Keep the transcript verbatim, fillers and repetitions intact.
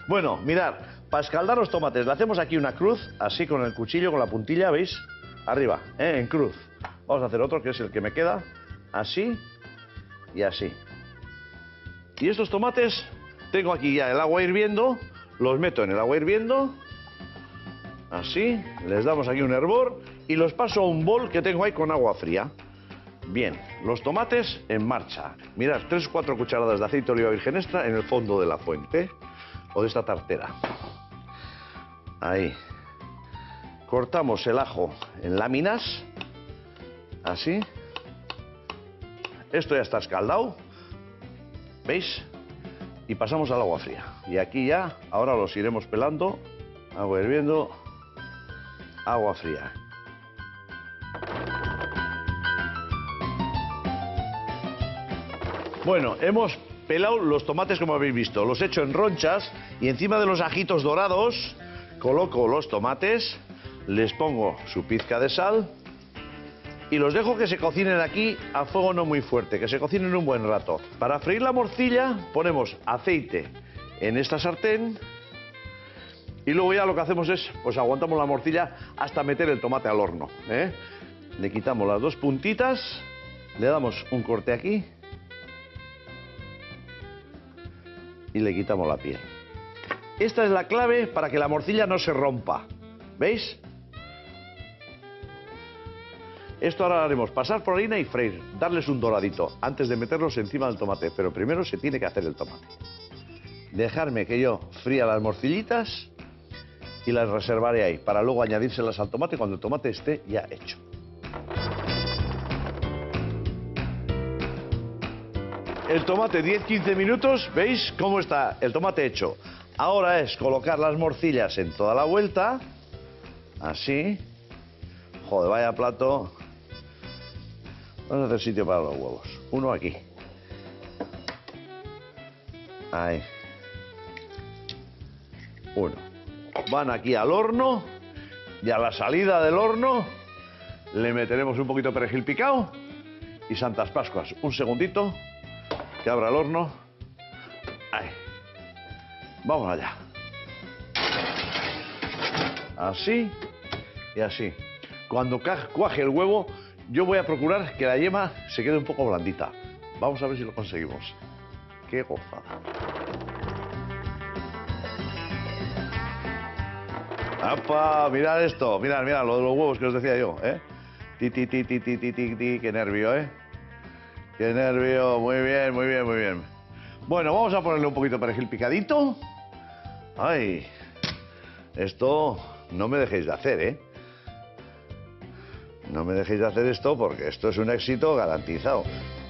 Bueno, mirad, para escaldar los tomates le hacemos aquí una cruz, así con el cuchillo, con la puntilla, ¿veis? Arriba, ¿eh? En cruz. Vamos a hacer otro, que es el que me queda, así y así. Y estos tomates, tengo aquí ya el agua hirviendo, los meto en el agua hirviendo, así, les damos aquí un hervor y los paso a un bol que tengo ahí con agua fría. Bien, los tomates en marcha. Mirad, tres o cuatro cucharadas de aceite de oliva virgen extra en el fondo de la fuente o de esta tartera. Ahí. Cortamos el ajo en láminas, así. Esto ya está escaldado, ¿veis? Y pasamos al agua fría. Y aquí ya, ahora los iremos pelando. Agua hirviendo, agua fría. Bueno, hemos pelado los tomates como habéis visto, los he hecho en ronchas y encima de los ajitos dorados coloco los tomates, les pongo su pizca de sal y los dejo que se cocinen aquí a fuego no muy fuerte, que se cocinen un buen rato. Para freír la morcilla ponemos aceite en esta sartén y luego ya lo que hacemos es, pues aguantamos la morcilla hasta meter el tomate al horno, ¿eh? Le quitamos las dos puntitas, le damos un corte aquí y le quitamos la piel. Esta es la clave para que la morcilla no se rompa. ¿Veis? Esto ahora lo haremos pasar por harina y freír, darles un doradito antes de meterlos encima del tomate, pero primero se tiene que hacer el tomate. Dejarme que yo fría las morcillitas y las reservaré ahí para luego añadírselas al tomate cuando el tomate esté ya hecho. El tomate diez a quince minutos, ¿veis cómo está el tomate hecho? Ahora es colocar las morcillas en toda la vuelta, así. Joder, vaya plato. Vamos a hacer sitio para los huevos. Uno aquí. Ahí. Uno. Van aquí al horno y a la salida del horno le meteremos un poquito de perejil picado y Santas Pascuas. Un segundito. Que abra el horno. Ahí. Vamos allá. Así y así. Cuando cuaje el huevo, yo voy a procurar que la yema se quede un poco blandita. Vamos a ver si lo conseguimos. ¡Qué gozada! ¡Apa! Mirad esto. Mirad, mirad, lo de los huevos que os decía yo, ¿eh? Ti, ti, ti, ti, ti, ti, ti, ti. ¡Qué nervio, eh! ¡Qué nervio! Muy bien, muy bien, muy bien. Bueno, vamos a ponerle un poquito de perejil picadito. ¡Ay! Esto no me dejéis de hacer, ¿eh? No me dejéis de hacer esto porque esto es un éxito garantizado.